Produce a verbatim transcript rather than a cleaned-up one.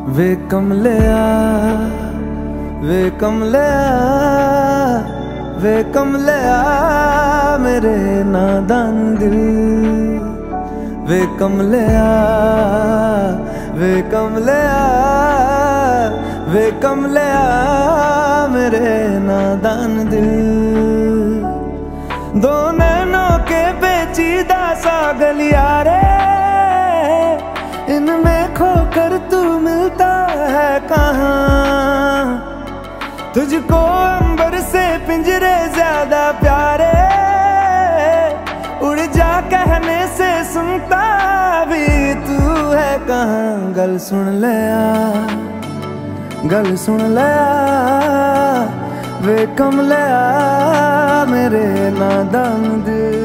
वे कमलिया वे कमलिया वे कमलिया मेरे नादान दिल। वे कमलिया वे कमलिया वे कमलिया मेरे नादान दिल। दो नैनों के पेचीदा सा गलियारे, इनमें खोकर तू मिलता है कहाँ। तुझको अंबर से पिंजरे ज्यादा प्यारे, उड़ जा कहने से सुनता भी तू है कहाँ। गल सुन लिया गल सुन लिया वे कमलिया मेरे नादान दिल।